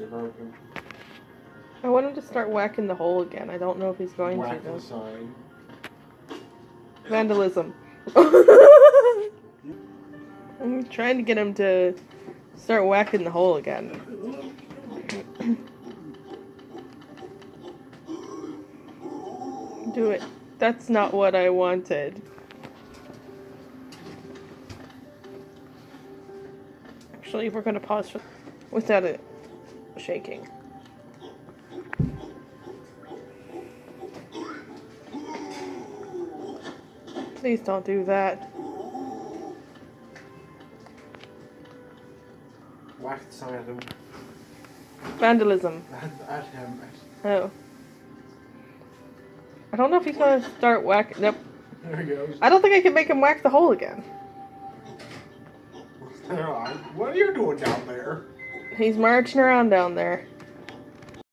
are broken. I want him to start whacking the hole again. I don't know if he's going Whack to, though. the sign. Vandalism. I'm trying to get him to start whacking the hole again. Do it. That's not what I wanted. Actually, we're going to pause for without it shaking. Please don't do that. Whack the sign at him. Vandalism. At him. Oh. I don't know if he's going to start whacking. Nope. There he goes. I don't think I can make him whack the hole again. What are you doing down there? He's marching around down there.